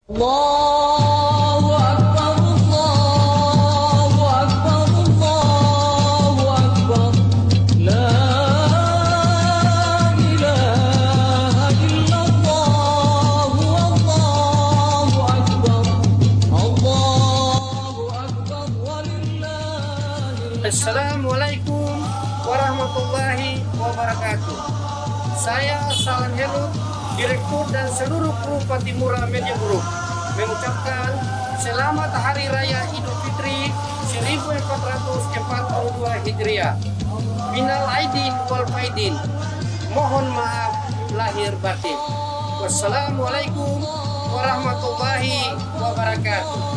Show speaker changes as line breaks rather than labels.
Allahu Akbar, Allahu Akbar, Allahu Akbar. La ilaha illallah, Allahu Akbar. Allahu Akbar walillahi.
Assalamualaikum warahmatullahi wabarakatuh. Saya Salam Helu, Direktur dan seluruh kru Patimura Media Group mengucapkan selamat Hari Raya Idul Fitri 1442 Hijriah. Minal aidin wal faidin. Mohon maaf lahir batin. Wassalamualaikum warahmatullahi wabarakatuh.